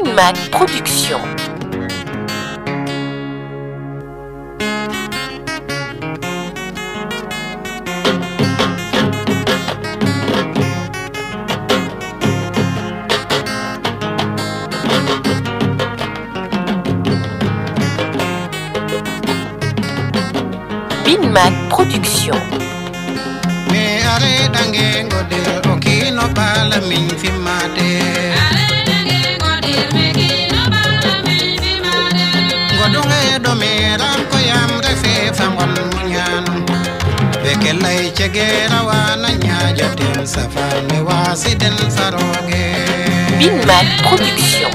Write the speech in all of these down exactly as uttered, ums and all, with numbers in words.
Binmac Production. Binmac Production. Me are dange ngode okino bala min fimade. Are dange ngode me kino bala min fimade. Godonge do me ram ko yam refe famon munyan. Bekelay chegera wana nyaja den safane wasiden faroge. Binmac Production.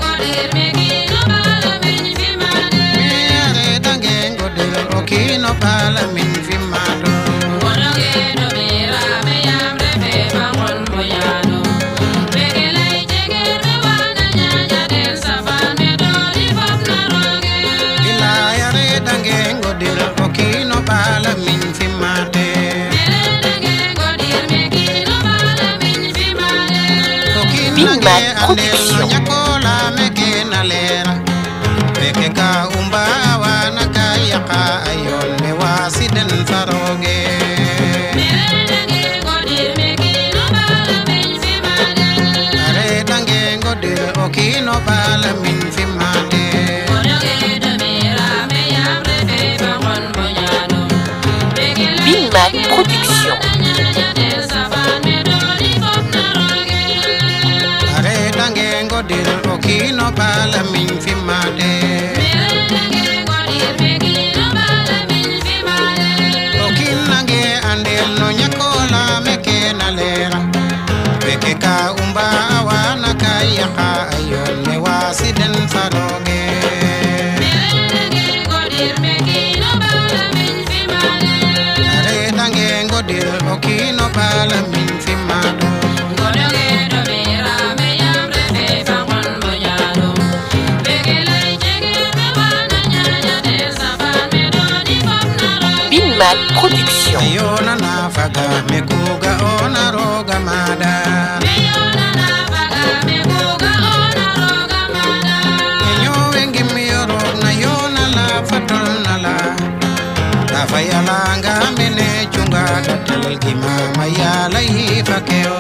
Okino bala min fimado. Godonge do me ram yam refe famon munyan. Bekelay chegera wana nyaja den safane doli fam naroge. Ilayare dange ngodir okino bala min fimade. Binmac Production. Nyakola meke nalera beke ka umba wana kaya ka ayon me wasiden faroge. Are dange ngodir okino bala min fimade. Binmac Production. Are dange ngodir okino bala min fimade. Okinange andel no nyakola meke nalera beke ka umba wana kaya ka ayon me wasiden faroge. Are dange ngodir okino bala min fimado. Binmac Production. Ayona na faga me kuga ona roga mada. Ayona na faga me kuga ona roga mada. Enyo wengi mi yoro na yona la fatul na la. La fayala nga mene chunga datel ki mama yala ifakeo.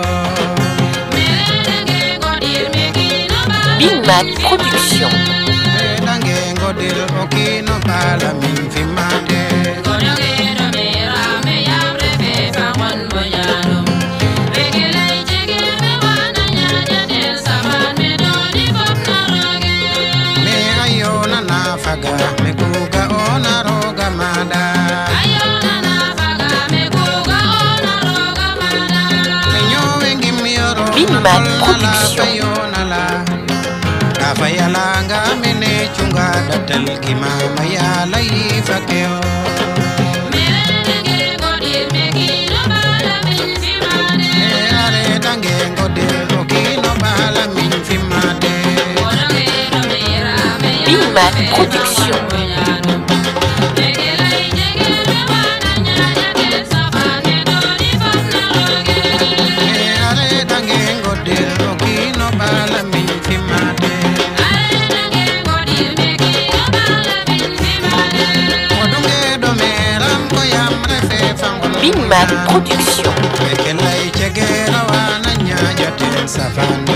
Binmac Production. Dange ngodir okino bala min fimade. Me kuga ona roga mada. Ayona na faga me kuga ona roga mada. Enyo wengi miyoro Binmac Production. Ayona la kafayala nga mene chunga datel ki mama yala ifakeo. Are dange ngodir okino bala min fimade. Binmac Production. Are dange ngodir okino bala min fimade. Godonge do me ram ko yam refe famon. Binmac Production. Bekelay chegera wana nyaja ten safane